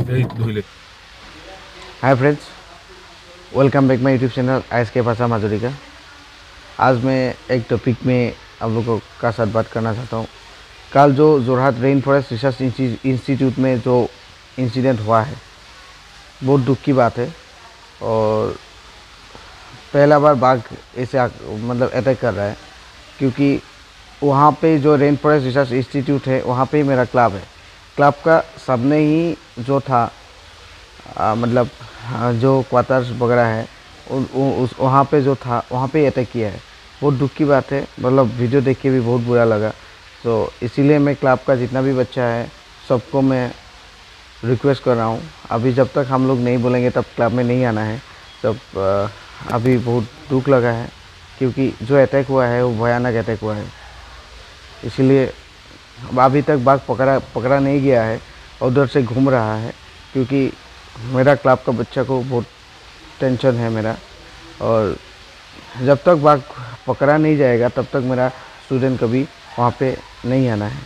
Hi friends, welcome back my YouTube channel आइस के भाषा माजुरी का। आज मैं एक टॉपिक में आप लोगों का साथ बात करना चाहता हूँ। कल जो Jorhat rain forest research institute में जो इंसिडेंट हुआ है, बहुत दुख की बात है। और पहला बार बाघ ऐसे मतलब अटैक कर रहा है, क्योंकि वहाँ पे जो रेन फॉरेस्ट रिसर्च इंस्टीट्यूट है, वहाँ पे ही मेरा क्लब है। क्लब का सामने ही जो था मतलब जो क्वार्टर्स वगैरह है, उस वहाँ पे जो था, वहाँ पे अटैक किया है। बहुत दुख की बात है, मतलब वीडियो देख के भी बहुत बुरा लगा। तो इसीलिए मैं क्लब का जितना भी बच्चा है, सबको मैं रिक्वेस्ट कर रहा हूँ, अभी जब तक हम लोग नहीं बोलेंगे तब क्लब में नहीं आना है। तब अभी बहुत दुख लगा है, क्योंकि जो अटैक हुआ है वो भयानक अटैक हुआ है। इसीलिए अभी तक बाघ पकड़ा नहीं गया है, उधर से घूम रहा है, क्योंकि मेरा क्लब का बच्चा को बहुत टेंशन है मेरा। और जब तक बाघ पकड़ा नहीं जाएगा तब तक मेरा स्टूडेंट कभी वहाँ पे नहीं आना है।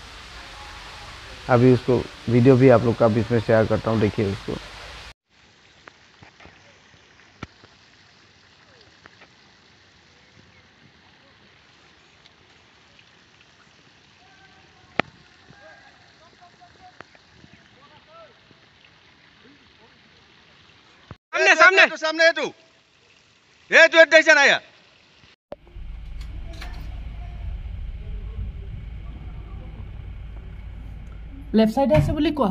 अभी उसको वीडियो भी आप लोग का बीच में शेयर करता हूँ, देखिए उसको। सामने है तू ये जो देखना है लेफ्ट साइड আছে বুলি কোৱা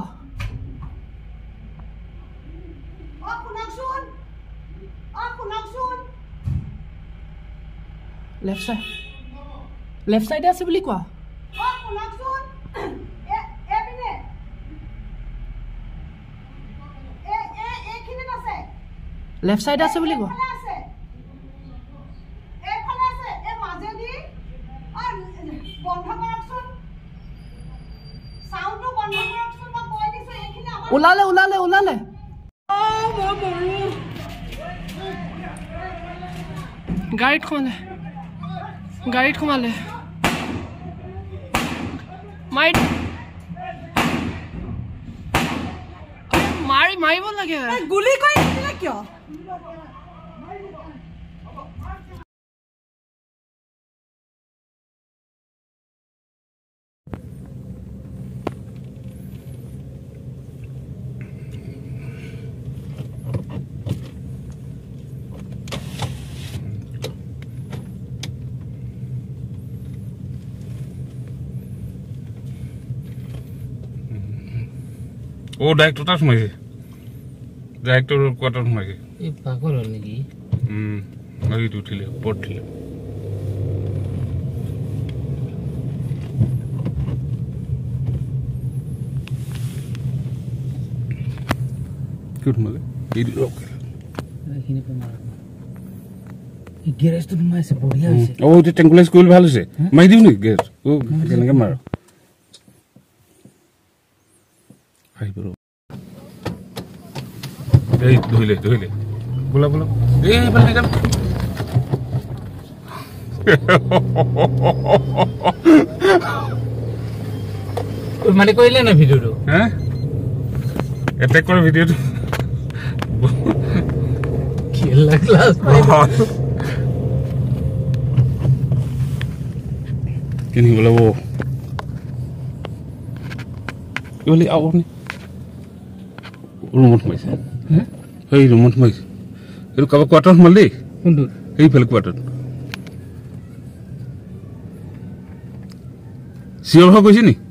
लेफ्ट साइड আছে বুলি কোৱা लेफ्ट साइड আছে বুলি কোৱা ওলালে গাড়ীত সোমালে মাৰিব লাগে গুলি কৰি দিলে কিয় ओ डायरेक्टर सोमाइছে डायरेक्टर क्वार्टर सोमाइছে এই পাগল হল নেকি নই উঠিলে পড়লে কুট মালে এই রক এখানে কমার এই গ্যারেজ তো মাইছে বঢ়িয়া হইছে ও যে টেঙ্গুলাইজ কইল ভালো আছে মাই দিও নি গ্যাস ও কেনকে মার আই ব্রো এই ধইলে बोला ए बल्ले कर মানে কইলে না ভিডিওটো হ্যাঁ অ্যাটাক করে ভিডিওটো খেলা ক্লাস কিনি বলা ও বলি আও নি রুমত মাইছে হ্যাঁ এই রুমত মাইছে এর কবা কোয়ার্টার মারলি কোনটো এই ফেল কোয়ার্টার সিওর হ কইছি নি